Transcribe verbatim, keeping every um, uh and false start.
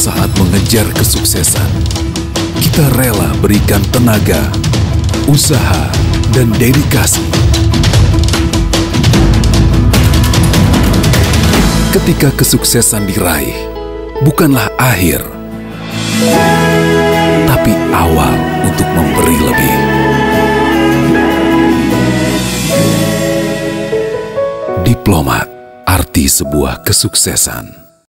Saat mengejar kesuksesan, kita rela berikan tenaga, usaha, dan dedikasi. Ketika kesuksesan diraih, bukanlah akhir, tapi awal untuk memberi lebih. Diplomat, arti sebuah kesuksesan.